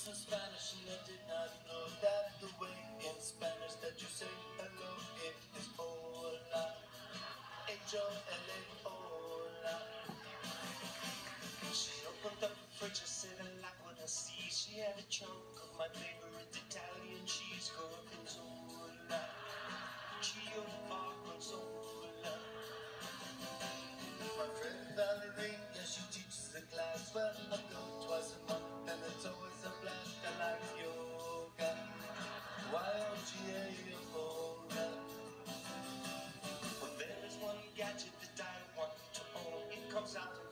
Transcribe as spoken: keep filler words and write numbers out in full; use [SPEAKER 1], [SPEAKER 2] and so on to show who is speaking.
[SPEAKER 1] some Spanish and I did not know that the way in Spanish that you say hello, it is hola. H O L A, hola. She opened up the fridge and said, I like what I see. She had a chunk of my favorite Italian cheese, gorgonzola. Chio gorgonzola. My friend Valerie, yeah, she teaches the class. Well, I go twice a month and it's always a blast. I like yoga. Y O G A, yoga. But there is one gadget that I want to own. It comes out